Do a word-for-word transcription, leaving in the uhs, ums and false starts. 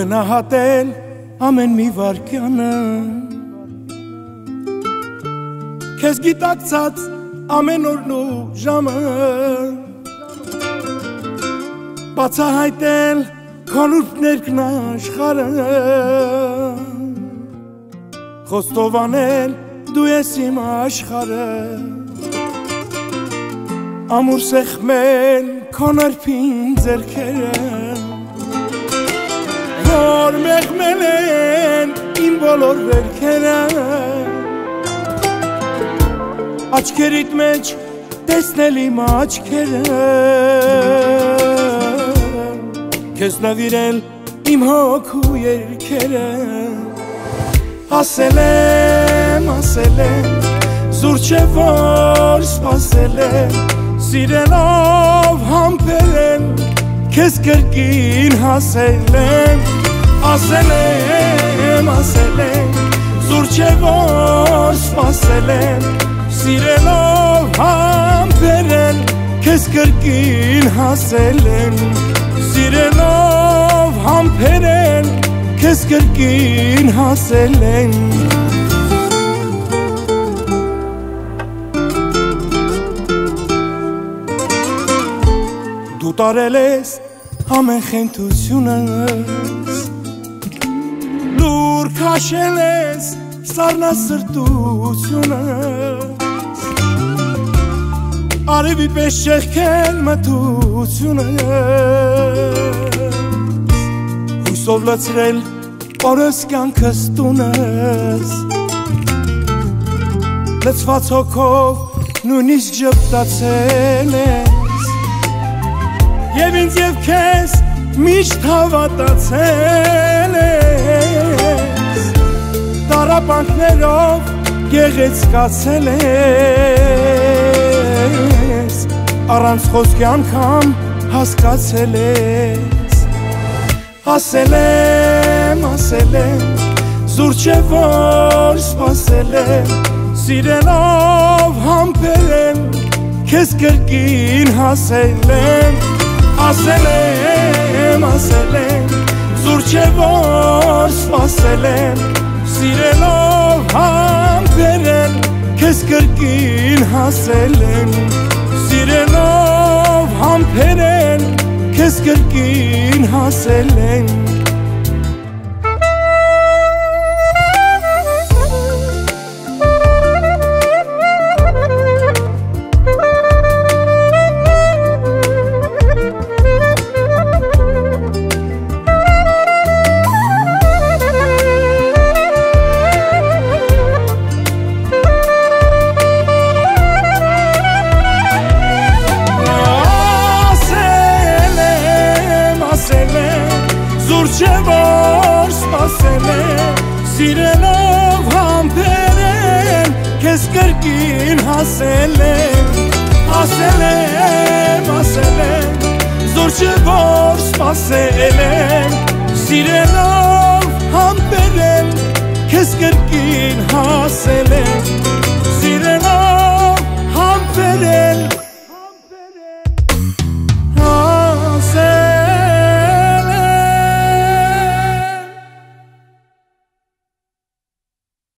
գնահատել ամեն մի վարկյանը, քեզ գիտակցած ամեն օրն ու ժամը, բացահայտել քո նուրբ ներքն աշխարհը, խոստովանել դու ես իմ աշխարհը, ամուր սեղմել քո նրբին ձեռքերը, որ մեղմել են իմ բոլոր վերքերը, աչքերիդ մեջ տեսնել իմ աչքերը, քեզ նվիրել իմ հոգու երգերը, ասել եմ, ասել եմ, զուր չէ որ սպասել եմ, սիրելով համբերել, քեզ կրկին հասել եմ, ասել եմ, ասել եմ, զուր չէ որ սպասել եմ, սիրելով համբերել, քեզ կրկին հասել եմ, սիրելով համբերել, քեզ կրկին հասել եմ։ Դու տարել ես ամեն խենթությունս, լուր քաշել ես սառնասրտությունս, արևի պես շեղքել մթությունս, հույսով լցրել օրս կյանքս տունս, լցված հոգով նույնիսկ ժպտացել ես, և ինձ և քեզ միշտ հավատացել ես, տառապանքներով գեղեցկացել ես, առանց խոսքի անգամ հասկացել ես, ասել եմ, ասել եմ, զուր չէ որ սպասել եմ, սիրելով համբերել, քեզ կրկին հասել եմ, ասել եմ, ասել եմ, զուր չէ որ սպասել եմ, սիրելով համբերել, քեզ կրկին հասել եմ, սիրելով համբերել, քեզ կրկին հասել եմ։ Զուր չէ որ սպասել եմ, սիրելով համբերել, քեզ կրկին հասել եմ, ասել եմ, ասել եմ, զուր չէ որ սպասել եմ, սիրելով համբերել, քեզ կրկին հասել եմ,